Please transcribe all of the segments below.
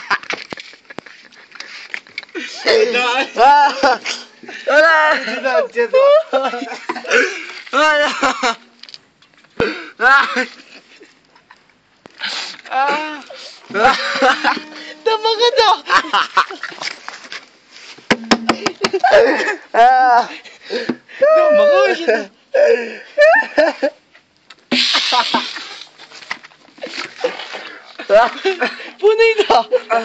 보내이다.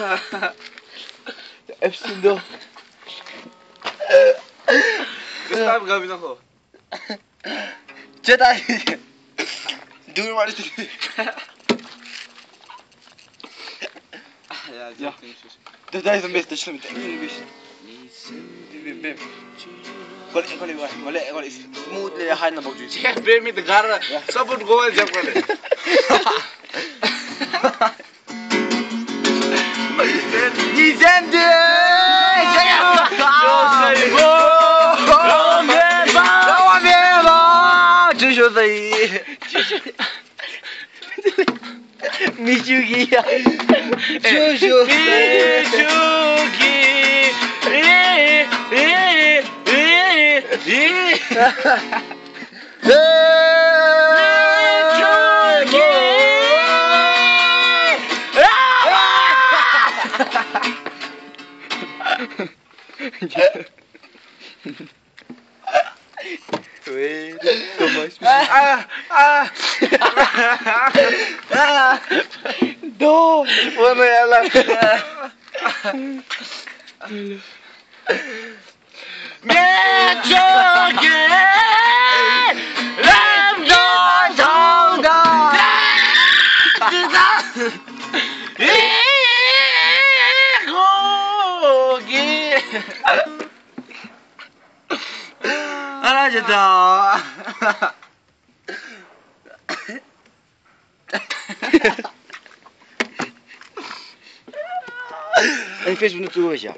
Epsindo. Gusto mo gawin ako? Jedi. Doe maar eens. Ja. Dat is een beetje slim. Kali smooth le high na bogju. Check baby the gara. Support goal jump kare. Dizemde. 미주기야. 조조. 왜 또 맛있어? 너 뭐야? 매저게 람도동도 고기 알아졌다. 아니 페이스북 뜨고 계셔.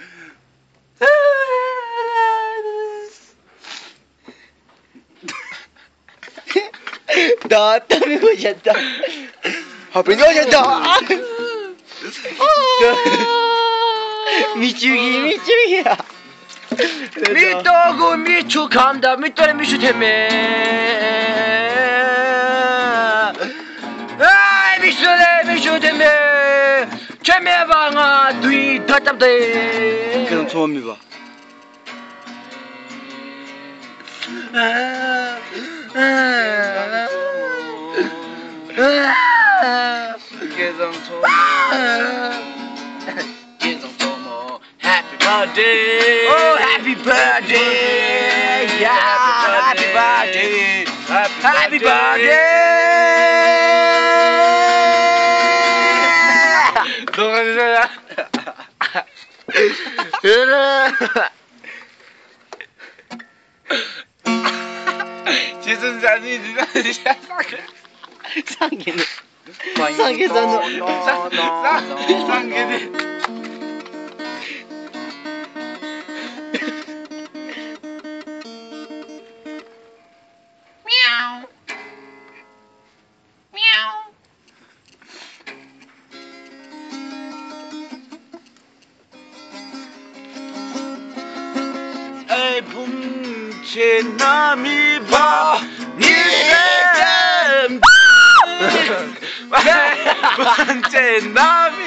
나 때문에 보셨다. 하필 오셨다. 미치기야. 미떠고 미축한다. 미떠래 미슈테메. 아이 미슈테메. 제메방아 뒤 닫잡대. 그럼 처음이 봐. 계정토모 Happy birthday. Oh, happy birthday. Yeah, happy birthday. Happy birthday. 너가 주잖아. 지순자니 상기는 상기는 에이 붕치 남이 봐 니셈 붕치 남